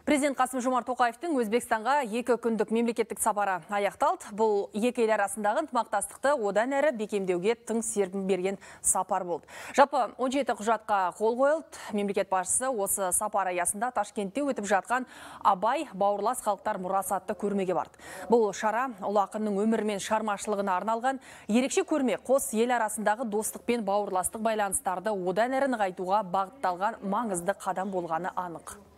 Президент Қасым-Жомарт Тоқаевтың Өзбекстанға 2 күндік мемлекеттік сапары аяқталды. Бұл екі ел арасындағы ынтымақтастықты одан әрі бекемдеуге тың серпін берген сапар болды. Жалпы 17 құжатқа қол қойылды. Мемлекет басшысы осы сапар аясында Ташкентте өтіп жатқан Абай бауырлас халықтар мұрасы атты көрмеге барды. Бұл шара ұлы ақынның өмірі мен шығармашылығына арналған ерекше көрме қос ел арасындағы достық пен бауырластық байланыстарды одан әрі нығайтуға бағытталған маңызды қадам болғаны анық.